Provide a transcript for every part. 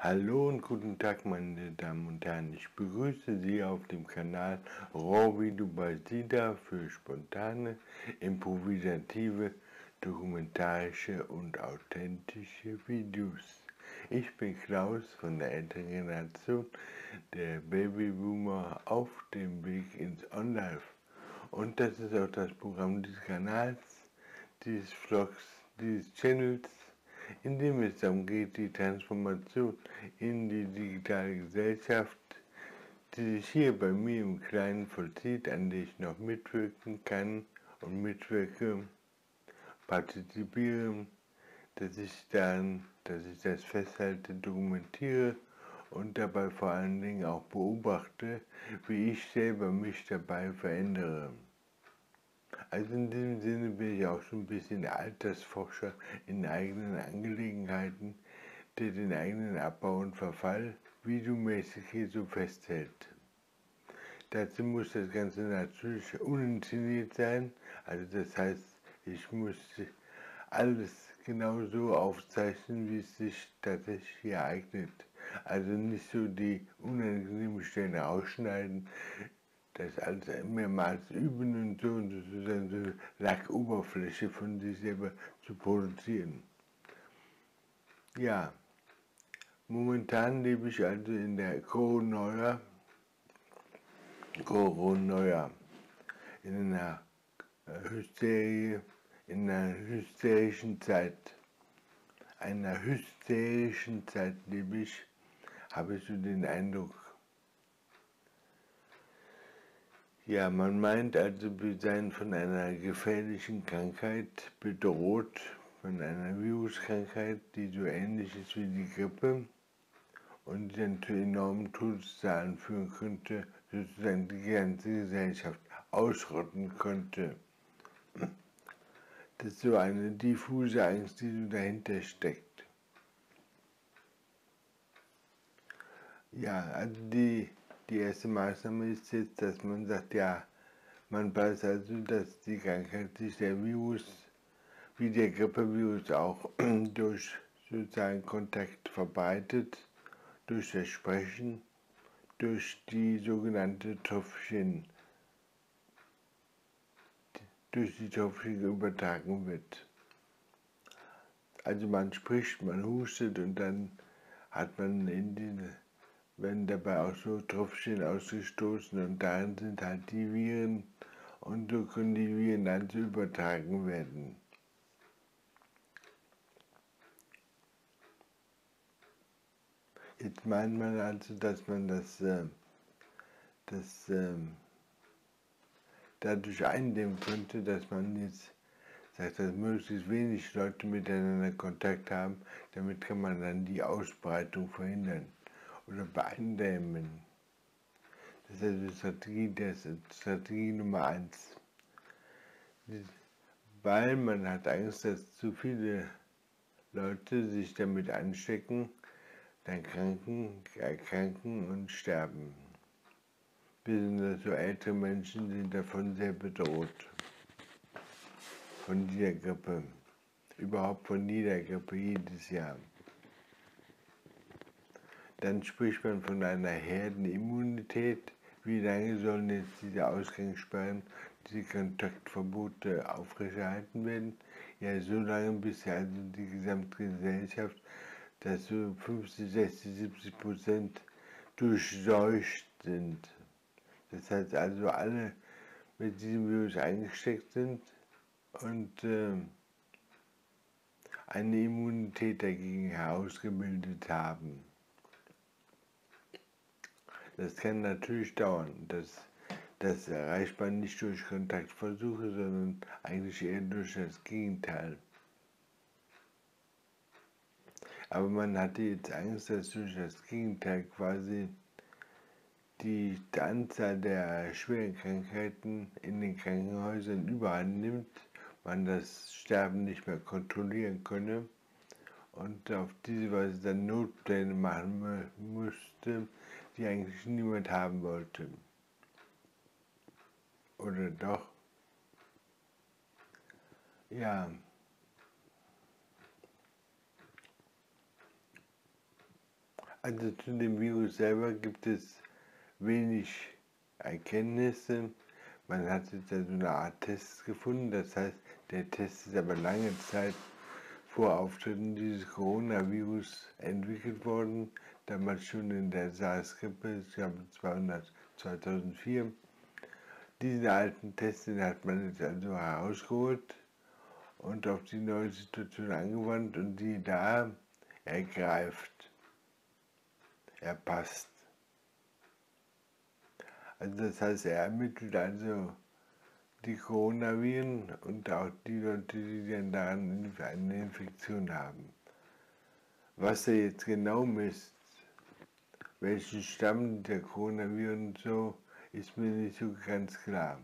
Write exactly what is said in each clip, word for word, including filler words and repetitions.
Hallo und guten Tag, meine Damen und Herren. Ich begrüße Sie auf dem Kanal Rohvideo bei SIDA für spontane, improvisative, dokumentarische und authentische Videos. Ich bin Klaus von der älteren Generation, der Babyboomer auf dem Weg ins On-Life. Und das ist auch das Programm dieses Kanals, dieses Vlogs, dieses Channels, in dem es darum geht, die Transformation in die digitale Gesellschaft, die sich hier bei mir im Kleinen vollzieht, an der ich noch mitwirken kann und mitwirke, partizipiere, dass ich dann, dass ich das festhalte, dokumentiere und dabei vor allen Dingen auch beobachte, wie ich selber mich dabei verändere. Also in diesem Sinne bin ich auch schon ein bisschen Altersforscher in eigenen Angelegenheiten, der den eigenen Abbau und Verfall videomäßig hier so festhält. Dazu muss das Ganze natürlich uninszeniert sein, also das heißt, ich muss alles genau so aufzeichnen, wie es sich tatsächlich hier eignet. Also nicht so die unangenehmen Stellen ausschneiden, das alles mehrmals üben und so und sozusagen so eine Lackoberfläche von sich selber zu produzieren. Ja, momentan lebe ich also in der Corona, Corona, in einer Hysterie, in einer hysterischen Zeit. Einer hysterischen Zeit lebe ich, habe ich so den Eindruck. Ja, man meint also, wir seien von einer gefährlichen Krankheit bedroht, von einer Viruskrankheit, die so ähnlich ist wie die Grippe und die dann zu enormen Todeszahlen führen könnte, sozusagen die ganze Gesellschaft ausrotten könnte. Das ist so eine diffuse Angst, die so dahinter steckt. Ja, also die, die erste Maßnahme ist jetzt, dass man sagt, ja, man weiß also, dass die Krankheit sich der Virus, wie der Grippevirus auch, durch sozialen Kontakt verbreitet, durch das Sprechen, durch die sogenannte Tröpfchen, durch die Tröpfchen übertragen wird. Also man spricht, man hustet und dann hat man in diese, werden dabei auch so Tröpfchen ausgestoßen und darin sind halt die Viren und so können die Viren dann so übertragen werden. Jetzt meint man also, dass man das, äh, das äh, dadurch eindämmen könnte, dass man jetzt sagt, dass möglichst wenig Leute miteinander Kontakt haben, damit kann man dann die Ausbreitung verhindern oder beeindämmen. Das ist also Strategie, das ist Strategie Nummer eins. Weil man hat Angst, dass zu viele Leute sich damit anstecken, dann kranken, erkranken und sterben. Besonders so ältere Menschen sind davon sehr bedroht. Von dieser Grippe. Überhaupt von jeder Grippe jedes Jahr. Dann spricht man von einer Herdenimmunität. Wie lange sollen jetzt diese Ausgangssperren, diese Kontaktverbote aufrechterhalten werden? Ja, so lange, bis also die gesamte Gesellschaft, dass so fünfzig, sechzig, siebzig Prozent durchseucht sind. Das heißt also, alle mit diesem Virus eingesteckt sind und äh, eine Immunität dagegen herausgebildet haben. Das kann natürlich dauern. Das, das erreicht man nicht durch Kontaktversuche, sondern eigentlich eher durch das Gegenteil. Aber man hatte jetzt Angst, dass durch das Gegenteil quasi die Anzahl der schweren Krankheiten in den Krankenhäusern überhand nimmt, man das Sterben nicht mehr kontrollieren könne und auf diese Weise dann Notpläne machen musste, die eigentlich niemand haben wollte. Oder doch? Ja. Also zu dem Virus selber gibt es wenig Erkenntnisse. Man hat jetzt ja so eine Art Test gefunden, das heißt, der Test ist aber lange Zeit vor Auftreten dieses Coronavirus entwickelt worden, damals schon in der SARS-Grippe, ich glaube zweitausendvier. Diesen alten Test, den hat man jetzt also herausgeholt und auf die neue Situation angewandt und die da ergreift. Er passt. Also das heißt, er ermittelt also die Coronaviren und auch die Leute, die dann daran eine Infektion haben. Was er jetzt genau misst, welchen Stamm der Coronaviren und so, ist mir nicht so ganz klar.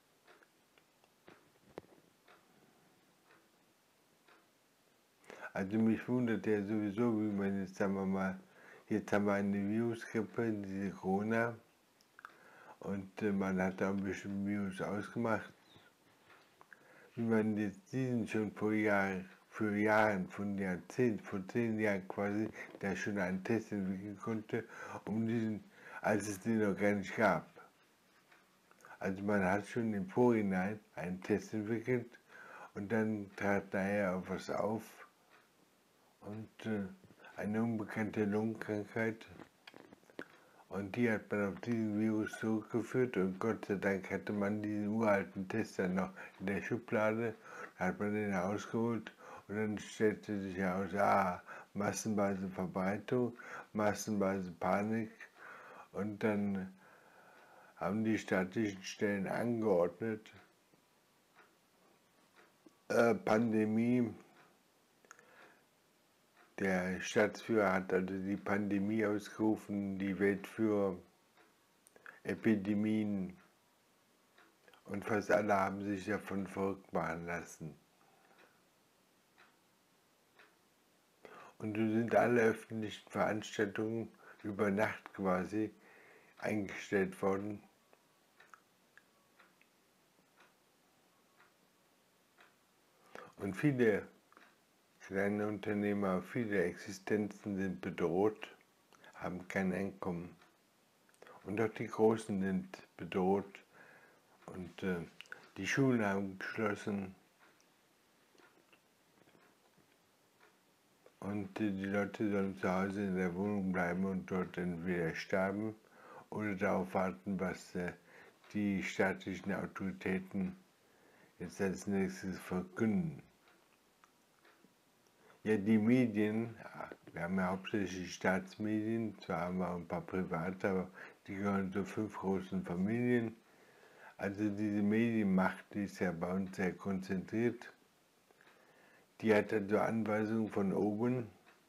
Also mich wundert ja sowieso, wie man jetzt, sagen wir mal, jetzt haben wir eine Virusgrippe, diese Corona, und äh, man hat da ein bisschen Virus ausgemacht. Wie man jetzt diesen schon vor Jahren, für Jahren, von Jahrzehnten, vor zehn Jahren quasi, da schon einen Test entwickeln konnte, um diesen, als es den noch gar nicht gab. Also man hat schon im Vorhinein einen Test entwickelt und dann trat nachher auch was auf und äh, eine unbekannte Lungenkrankheit. Und die hat man auf diesen Virus zurückgeführt und Gott sei Dank hatte man diesen uralten Test dann noch in der Schublade, da hat man den rausgeholt und dann stellte sich heraus, ah, massenweise Verbreitung, massenweise Panik und dann haben die staatlichen Stellen angeordnet, äh, Pandemie. Der Staatsführer hat also die Pandemie ausgerufen, die Weltführer, Epidemien und fast alle haben sich davon verrückt machen lassen. Und so sind alle öffentlichen Veranstaltungen über Nacht quasi eingestellt worden. Und viele kleine Unternehmer, viele Existenzen sind bedroht, haben kein Einkommen. Und auch die Großen sind bedroht und äh, die Schulen haben geschlossen. Und äh, die Leute sollen zu Hause in der Wohnung bleiben und dort entweder sterben oder darauf warten, was äh, die staatlichen Autoritäten jetzt als nächstes verkünden. Ja, die Medien, wir haben ja hauptsächlich Staatsmedien, zwar haben wir auch ein paar private, aber die gehören zu fünf großen Familien. Also diese Medienmacht, die ist ja bei uns sehr konzentriert. Die hat also Anweisungen von oben,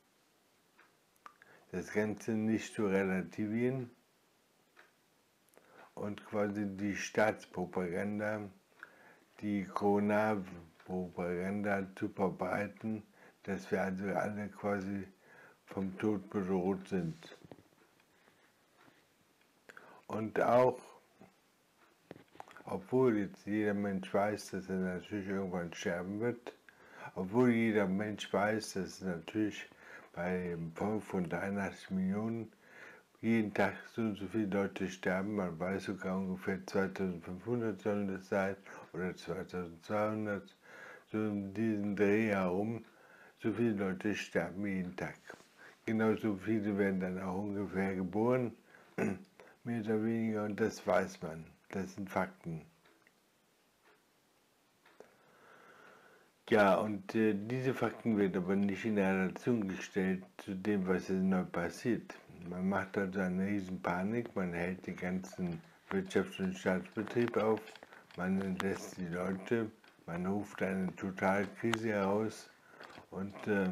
das Ganze nicht zu relativieren und quasi die Staatspropaganda, die Corona-Propaganda zu verbreiten, dass wir also alle quasi vom Tod bedroht sind. Und auch, obwohl jetzt jeder Mensch weiß, dass er natürlich irgendwann sterben wird, obwohl jeder Mensch weiß, dass natürlich bei einem Volk von dreiundachtzig Millionen jeden Tag so und so viele Leute sterben, man weiß sogar ungefähr zweitausendfünfhundert sollen das sein oder zweitausendzweihundert, so in diesem Dreh herum. So viele Leute sterben jeden Tag. Genauso viele werden dann auch ungefähr geboren, mehr oder weniger, und das weiß man. Das sind Fakten. Ja, und äh, diese Fakten werden aber nicht in Relation gestellt zu dem, was jetzt neu passiert. Man macht also eine riesen Panik, man hält den ganzen Wirtschafts- und Staatsbetrieb auf, man entlässt die Leute, man ruft eine Totalkrise heraus und äh,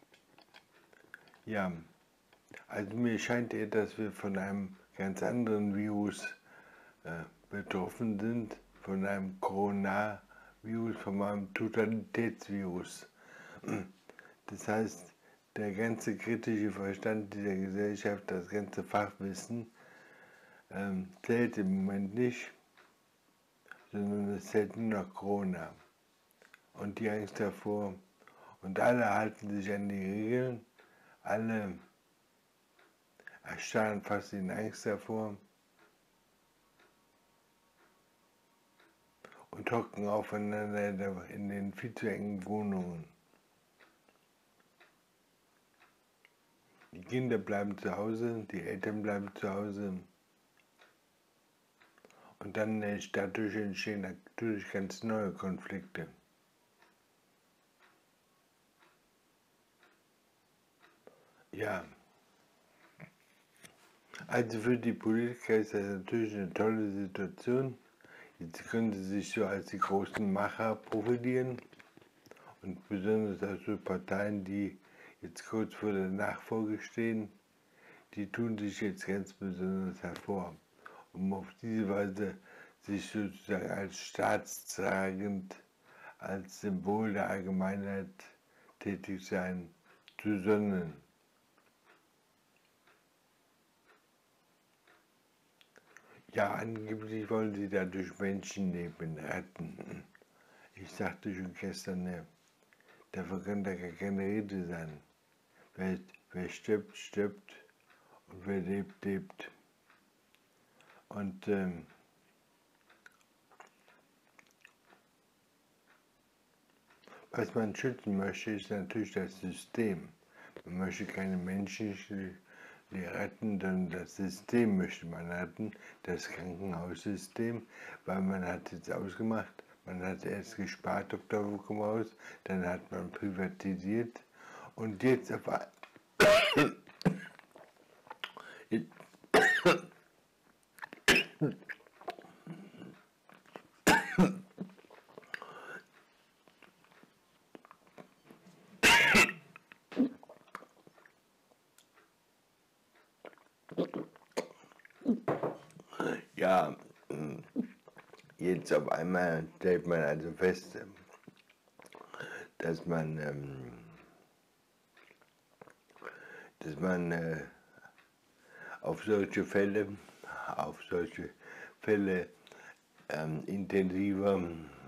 ja, also mir scheint eher, dass wir von einem ganz anderen Virus äh, betroffen sind, von einem Coronavirus, von einem Totalitätsvirus. Das heißt, der ganze kritische Verstand dieser Gesellschaft, das ganze Fachwissen ähm, zählt im Moment nicht, sondern es zählt nur noch Corona und die Angst davor. Und alle halten sich an die Regeln, alle erstarren fast in Angst davor und hocken aufeinander in den viel zu engen Wohnungen. Die Kinder bleiben zu Hause, die Eltern bleiben zu Hause. Und dann dadurch entstehen natürlich ganz neue Konflikte. Ja, also für die Politiker ist das natürlich eine tolle Situation. Jetzt können sie sich so als die großen Macher profilieren und besonders also Parteien, die jetzt kurz vor der Nachfolge stehen, die tun sich jetzt ganz besonders hervor, um auf diese Weise sich sozusagen als staatstragend, als Symbol der Allgemeinheit tätig sein zu sonnen. Ja, angeblich wollen sie dadurch Menschenleben retten. Ich sagte schon gestern, ne, davon kann da gar keine Rede sein. Wer, wer stirbt, stirbt und wer lebt, lebt. Und ähm, was man schützen möchte, ist natürlich das System. Man möchte keine Menschen retten, sondern das System möchte man retten, das Krankenhaussystem, weil man hat jetzt ausgemacht, man hat erst gespart, Doktor Wuckemaus, dann hat man privatisiert und jetzt auf einmal ja, jetzt auf einmal stellt man also fest, dass man, dass man auf solche Fälle, auf solche Fälle ähm, intensiver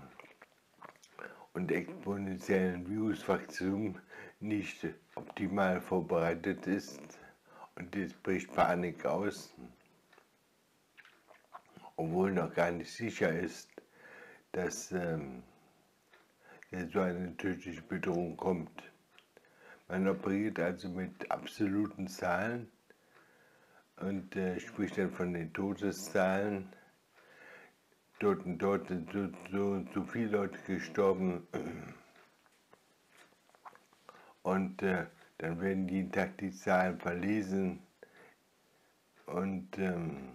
und exponentiellen Viruswachstum nicht optimal vorbereitet ist und jetzt bricht Panik aus, obwohl noch gar nicht sicher ist, dass, ähm, dass so eine tödliche Bedrohung kommt. Man operiert also mit absoluten Zahlen und äh, spricht dann von den Todeszahlen. Dort und dort sind so, so, so viele Leute gestorben und äh, dann werden jeden Tag die Zahlen verlesen und ähm,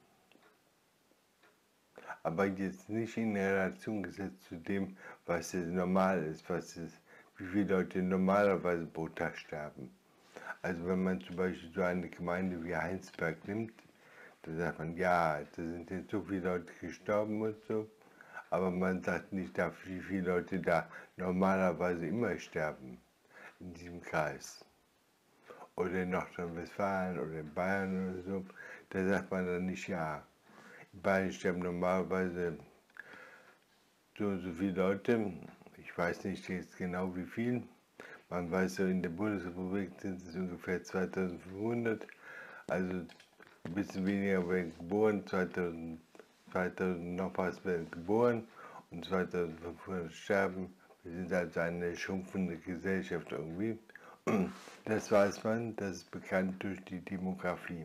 aber jetzt nicht in Relation gesetzt zu dem, was jetzt normal ist, was ist, wie viele Leute normalerweise pro Tag sterben. Also wenn man zum Beispiel so eine Gemeinde wie Heinsberg nimmt, da sagt man, ja, da sind jetzt so viele Leute gestorben und so, aber man sagt nicht, wie viele Leute da normalerweise immer sterben in diesem Kreis. Oder in Nordrhein-Westfalen oder in Bayern oder so, da sagt man dann nicht, ja, in Bayern sterben normalerweise so und so viele Leute, ich weiß nicht jetzt genau wie viel, man weiß so, in der Bundesrepublik sind es ungefähr zweitausendfünfhundert, also ein bisschen weniger werden geboren, zweitausend, zweitausend noch was werden geboren und zweitausendfünfhundert sterben. Wir sind also eine schrumpfende Gesellschaft irgendwie. Das weiß man, das ist bekannt durch die Demografie.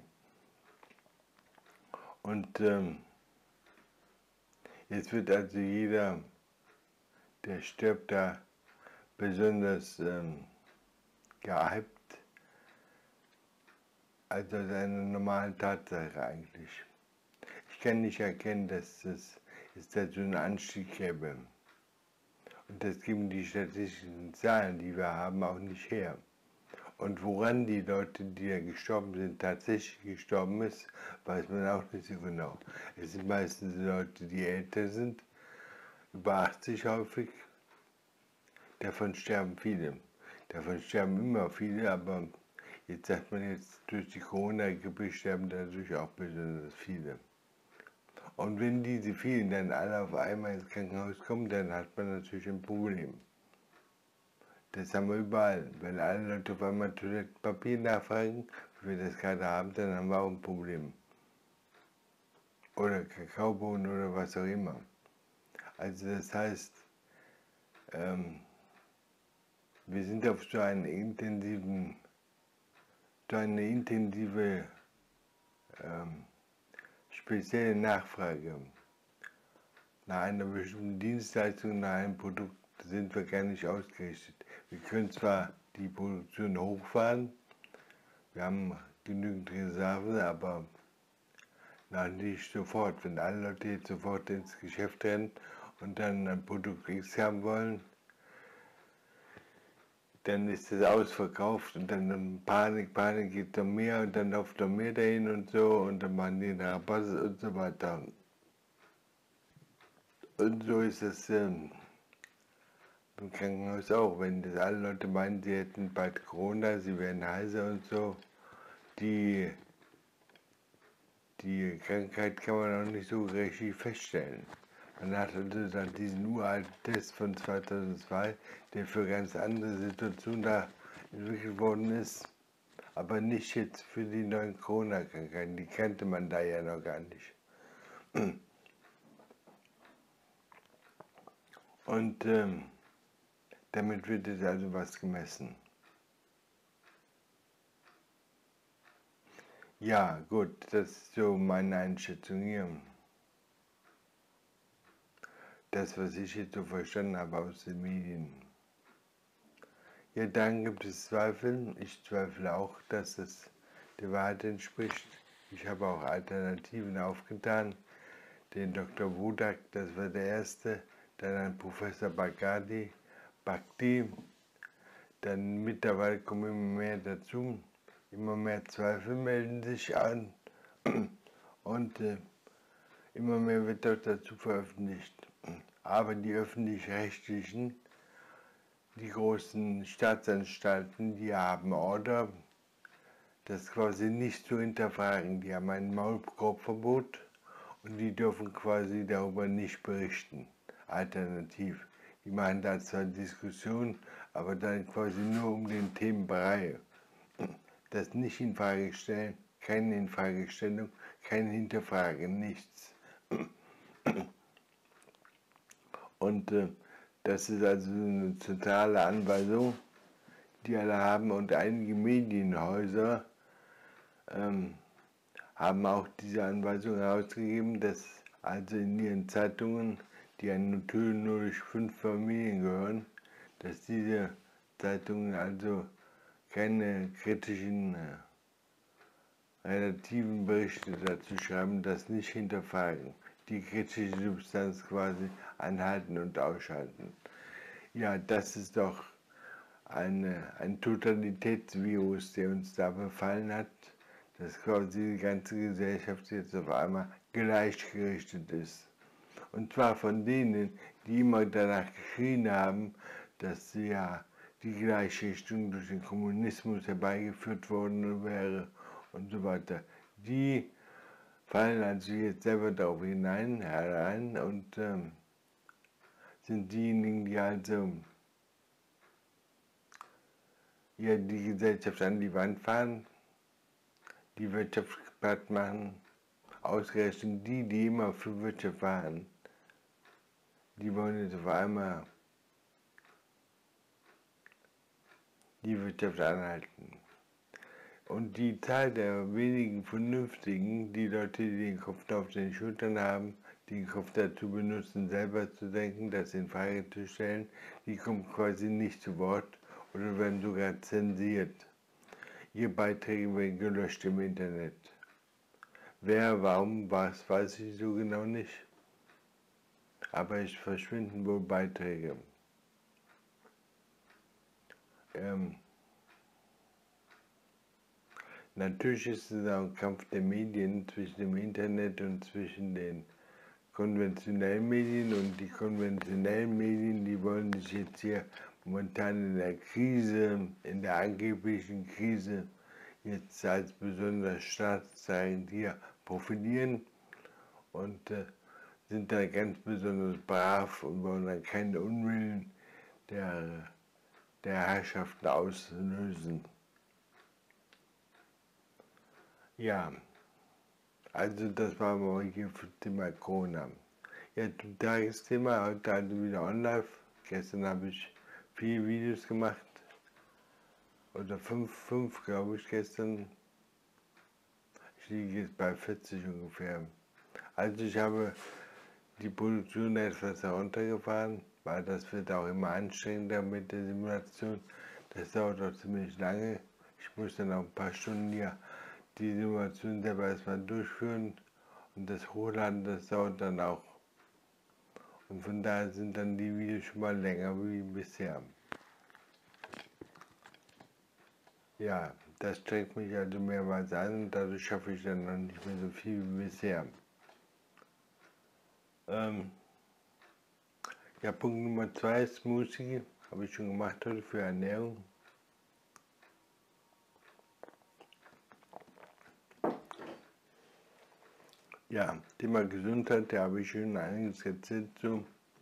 Und ähm, jetzt wird also jeder, der stirbt, da besonders ähm, gehypt, also eine normale Tatsache eigentlich. Ich kann nicht erkennen, dass es da so einen Anstieg gäbe. Und das geben die statistischen Zahlen, die wir haben, auch nicht her. Und woran die Leute, die ja gestorben sind, tatsächlich gestorben ist, weiß man auch nicht so genau. Es sind meistens Leute, die älter sind, über achtzig häufig. Davon sterben viele. Davon sterben immer viele, aber jetzt sagt man jetzt, durch die Corona-Grippe sterben dadurch auch besonders viele. Und wenn diese vielen dann alle auf einmal ins Krankenhaus kommen, dann hat man natürlich ein Problem. Das haben wir überall. Wenn alle Leute auf einmal Toilettenpapier nachfragen, wir das gerade haben, dann haben wir auch ein Problem. Oder Kakaobohnen oder was auch immer. Also das heißt, ähm, wir sind auf so einen intensiven, so eine intensive, ähm, spezielle Nachfrage nach einer bestimmten Dienstleistung, nach einem Produkt sind wir gar nicht ausgerichtet. Wir können zwar die Produktion hochfahren, wir haben genügend Reserven, aber na, nicht sofort. Wenn alle Leute jetzt sofort ins Geschäft rennen und dann ein Produkt X haben wollen, dann ist es ausverkauft und dann Panik, Panik geht noch mehr und dann läuft noch mehr dahin und so und dann machen die Rabatt und so weiter. Und so ist es ähm, im Krankenhaus auch, wenn das alle Leute meinen, sie hätten bald Corona, sie wären heiser und so. Die, die Krankheit kann man auch nicht so richtig feststellen. Man hat also dann diesen uralten Test von zweitausendzwei, der für ganz andere Situationen da entwickelt worden ist, aber nicht jetzt für die neuen Corona-Krankheiten, die kannte man da ja noch gar nicht. Und ähm, damit wird jetzt also was gemessen. Ja, gut, das ist so meine Einschätzung hier. Das, was ich jetzt so verstanden habe aus den Medien. Ja, dann gibt es Zweifel. Ich zweifle auch, dass es der Wahrheit entspricht. Ich habe auch Alternativen aufgetan. Den Doktor Wodak, das war der erste. Dann ein Professor Bagadi, Bhakti. Dann mittlerweile kommen immer mehr dazu. Immer mehr Zweifel melden sich an. Und äh, immer mehr wird auch dazu veröffentlicht. Aber die öffentlich-rechtlichen, die großen Staatsanstalten, die haben Order, das quasi nicht zu hinterfragen. Die haben ein Maulkorbverbot und die dürfen quasi darüber nicht berichten. Alternativ. Die machen da zwar Diskussionen, aber dann quasi nur um den Themenbereich. Das nicht in Frage stellen, keine Infragestellung, kein Hinterfragen, nichts. Und äh, das ist also eine zentrale Anweisung, die alle haben. Und einige Medienhäuser ähm, haben auch diese Anweisung herausgegeben, dass also in ihren Zeitungen, die natürlich nur durch fünf Familien gehören, dass diese Zeitungen also keine kritischen, äh, relativen Berichte dazu schreiben, das nicht hinterfragen. Die kritische Substanz quasi anhalten und ausschalten. Ja, das ist doch eine, ein Totalitätsvirus, der uns da befallen hat, dass quasi die ganze Gesellschaft jetzt auf einmal gleichgerichtet ist. Und zwar von denen, die immer danach geschrien haben, dass ja die Gleichrichtung durch den Kommunismus herbeigeführt worden wäre und so weiter. Die fallen also jetzt selber darauf hinein, herein und ähm, sind diejenigen, die also ja, die Gesellschaft an die Wand fahren, die Wirtschaft platt machen, ausgerechnet die, die immer für Wirtschaft waren, die wollen jetzt auf einmal die Wirtschaft anhalten. Und die Zahl der wenigen Vernünftigen, die Leute, die den Kopf auf den Schultern haben, die den Kopf dazu benutzen, selber zu denken, das in Frage zu stellen, die kommen quasi nicht zu Wort oder werden sogar zensiert. Ihre Beiträge werden gelöscht im Internet. Wer, warum, was, weiß ich so genau nicht. Aber es verschwinden wohl Beiträge. Ähm, Natürlich ist es auch ein Kampf der Medien zwischen dem Internet und zwischen den konventionellen Medien, und die konventionellen Medien, die wollen sich jetzt hier momentan in der Krise, in der angeblichen Krise, jetzt als besonders Staatszeichen hier profilieren und äh, sind da ganz besonders brav und wollen dann keinen Unwillen der, der Herrschaften auslösen. Ja, also das war mal hier für Thema Corona. Ja, zum Tagesthema, heute also wieder online. Gestern habe ich vier Videos gemacht. Oder fünf, fünf glaube ich gestern. Ich liege jetzt bei vierzig ungefähr. Also ich habe die Produktion etwas heruntergefahren, weil das wird auch immer anstrengender mit der Simulation. Das dauert auch ziemlich lange. Ich muss dann auch ein paar Stunden hier die Simulation selber erstmal durchführen und das Hochladen, das dauert dann auch. Und von daher sind dann die Videos schon mal länger wie bisher. Ja, das strengt mich also mehrmals an und dadurch schaffe ich dann noch nicht mehr so viel wie bisher. Ähm, ja, Punkt Nummer zwei ist Smoothie, habe ich schon gemacht heute für Ernährung. Ja, Thema Gesundheit, da habe ich schon einiges erzählt so.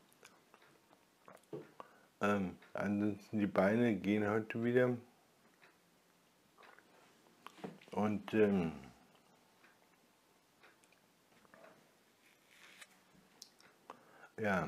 Ähm, ansonsten die Beine gehen heute wieder. Und ähm, ja,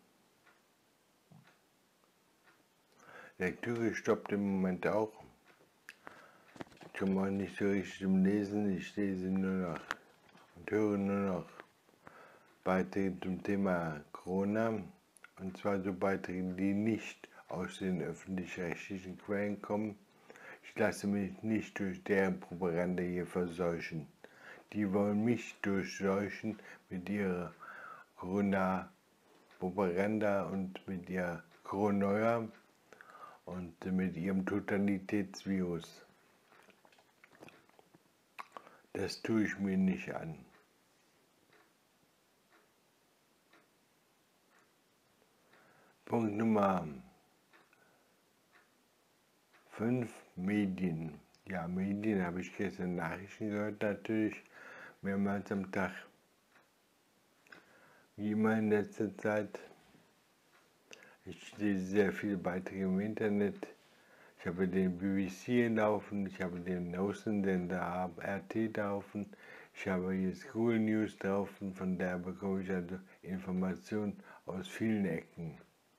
Lektüre stoppt im Moment auch. Ich komme auch nicht so richtig zum Lesen, ich lese nur noch und höre nur noch Beiträge zum Thema Corona. Und zwar so Beiträge, die nicht aus den öffentlich-rechtlichen Quellen kommen. Ich lasse mich nicht durch deren Propaganda hier verseuchen. Die wollen mich durchseuchen mit ihrer Corona-Propaganda und mit ihrer Corona und mit ihrem Totalitätsvirus. Das tue ich mir nicht an. Punkt Nummer fünf, Medien. Ja, Medien habe ich gestern Nachrichten gehört, natürlich mehrmals am Tag. Wie immer in letzter Zeit. Ich lese sehr viele Beiträge im Internet. Ich habe den B B C laufen, ich habe den Außensender R T laufen, ich habe jetzt Google News laufen, von daher bekomme ich also Informationen aus vielen Ecken.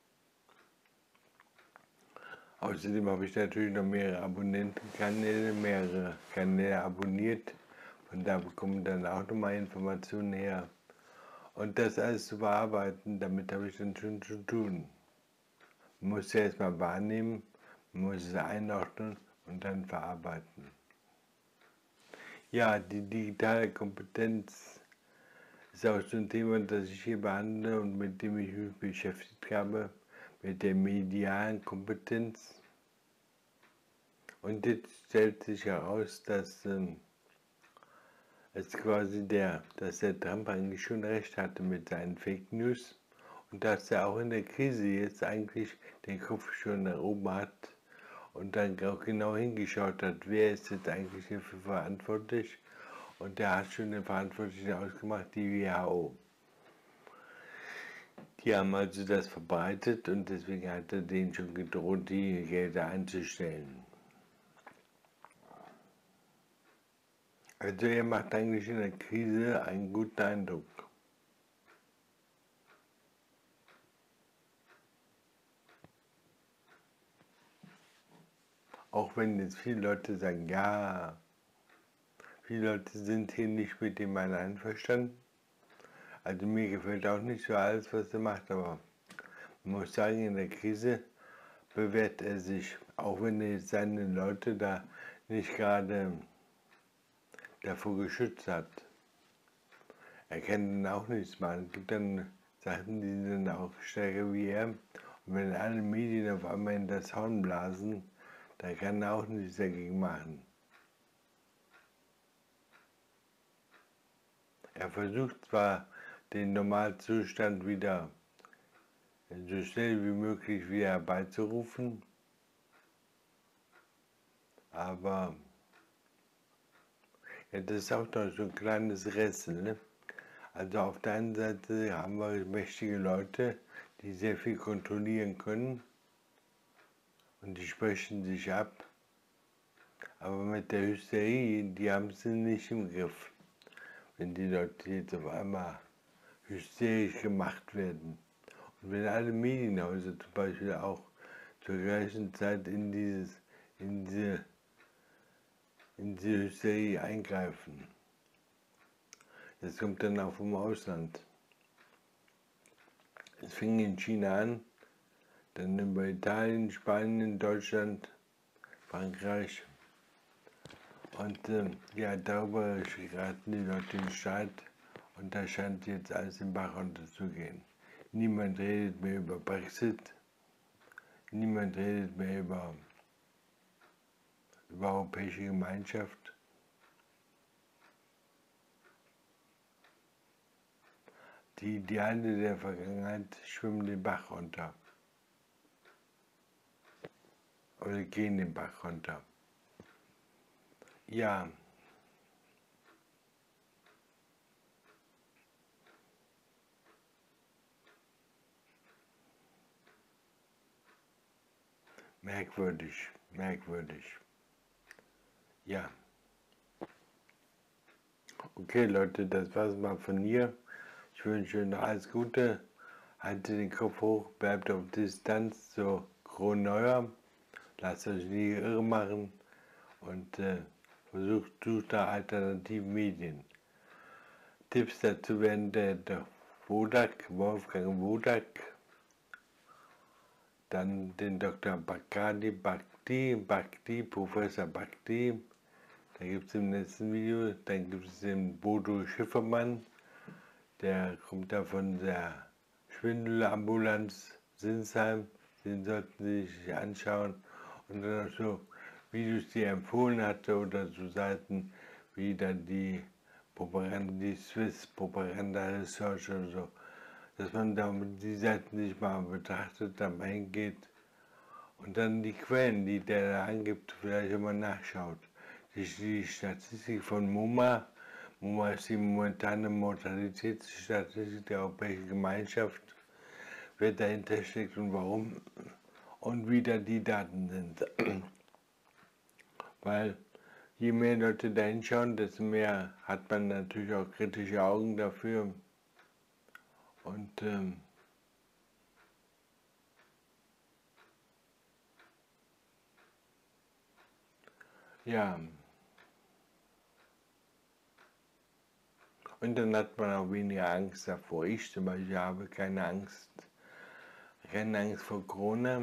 Außerdem habe ich natürlich noch mehrere Abonnentenkanäle, mehrere Kanäle abonniert, von da bekomme ich dann auch nochmal Informationen her. Und das alles zu bearbeiten, damit habe ich dann schon zu tun. Man muss es erstmal wahrnehmen, man muss es einordnen und dann verarbeiten. Ja, die digitale Kompetenz ist auch so ein Thema, das ich hier behandle und mit dem ich mich beschäftigt habe, mit der medialen Kompetenz. Und jetzt stellt sich heraus, dass ähm, es quasi der, dass der Trump eigentlich schon recht hatte mit seinen Fake News und dass er auch in der Krise jetzt eigentlich den Kopf schon nach oben hat und dann auch genau hingeschaut hat, wer ist jetzt eigentlich dafür verantwortlich. Und der hat schon den Verantwortlichen ausgemacht, die W H O. Die haben also das verbreitet und deswegen hat er denen schon gedroht, die Gelder einzustellen. Also er macht eigentlich in der Krise einen guten Eindruck. Auch wenn jetzt viele Leute sagen, ja, viele Leute sind hier nicht mit dem Mann einverstanden. Also mir gefällt auch nicht so alles, was er macht, aber man muss sagen, in der Krise bewährt er sich, auch wenn er seine Leute da nicht gerade davor geschützt hat. Er kann dann auch nichts machen. Es gibt dann Sachen, die sind dann auch stärker wie er. Und wenn alle Medien auf einmal in das Horn blasen, dann kann er auch nichts dagegen machen. Er versucht zwar, den Normalzustand wieder so schnell wie möglich wieder herbeizurufen, aber ja, das ist auch noch so ein kleines Rätsel. Ne? Also auf der einen Seite haben wir mächtige Leute, die sehr viel kontrollieren können und die sprechen sich ab. Aber mit der Hysterie, die haben sie nicht im Griff. Wenn die Leute jetzt auf einmal hysterisch gemacht werden. Und wenn alle Medienhäuser zum Beispiel auch zur gleichen Zeit in, dieses, in, diese, in diese Hysterie eingreifen. Das kommt dann auch vom Ausland. Es fing in China an, dann über Italien, Spanien, Deutschland, Frankreich. Und äh, ja, darüber geraten die Leute in Streit und da scheint jetzt alles im Bach runterzugehen. Niemand redet mehr über Brexit, niemand redet mehr über, über europäische Gemeinschaft. Die Ideale der Vergangenheit schwimmen den Bach runter. Oder gehen den Bach runter. Ja. Merkwürdig, merkwürdig. Ja. Okay, Leute, das war's mal von mir. Ich wünsche euch noch alles Gute. Haltet den Kopf hoch, bleibt auf Distanz zur Kroneuer. Lasst euch nie irre machen und äh, versucht, sucht nach alternativen Medien. Tipps dazu werden der, der Wodak, Wolfgang Wodak, dann den Doktor Bhakti, Bhakti, Bhakti, Professor Bhakti, da gibt es im letzten Video, dann gibt es den Bodo Schiffermann, der kommt da von der Schwindelambulanz Sinsheim, den sollten Sie sich anschauen und dann auch so Videos, die er empfohlen hatte oder so Seiten wie dann die Propaganda, die Swiss Propaganda Research oder so, dass man da die Seiten sich mal betrachtet, da mal hingeht und dann die Quellen, die der da angibt, vielleicht immer nachschaut. Die, die Statistik von MoMA, MoMA ist die momentane Mortalitätsstatistik der Europäischen Gemeinschaft, wer dahinter steckt und warum und wie da die Daten sind. Weil je mehr Leute da hinschauen, desto mehr hat man natürlich auch kritische Augen dafür. Und ähm, ja, und dann hat man auch weniger Angst davor. Ich zum Beispiel habe keine Angst, keine Angst vor Corona.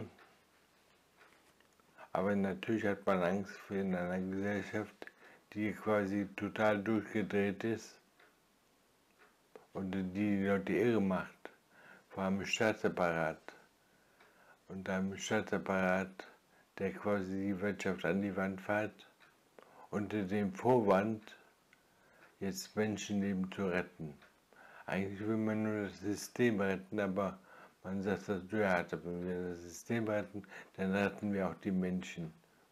Aber natürlich hat man Angst vor in einer Gesellschaft, die quasi total durchgedreht ist und die die Leute irre macht, vor allem im Staatsapparat. Und einem Staatsapparat, der quasi die Wirtschaft an die Wand fährt, unter dem Vorwand, jetzt Menschenleben zu retten. Eigentlich will man nur das System retten, aber man sagt, das ja, wenn wir das System retten, dann retten wir auch die Menschen.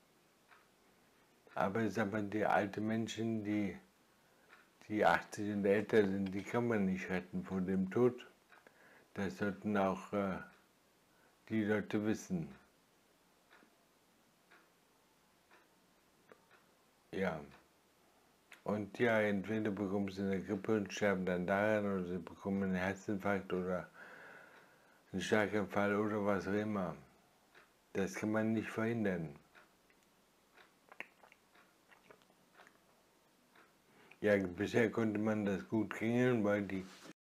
Aber ich sag mal, die alten Menschen, die, die achtzig und älter sind, die kann man nicht retten vor dem Tod. Das sollten auch äh, die Leute wissen. Ja. Und ja, entweder bekommen sie eine Grippe und sterben dann daran, oder sie bekommen einen Herzinfarkt oder einen Schlaganfall oder was auch immer. Das kann man nicht verhindern. Ja, bisher konnte man das gut regeln, weil die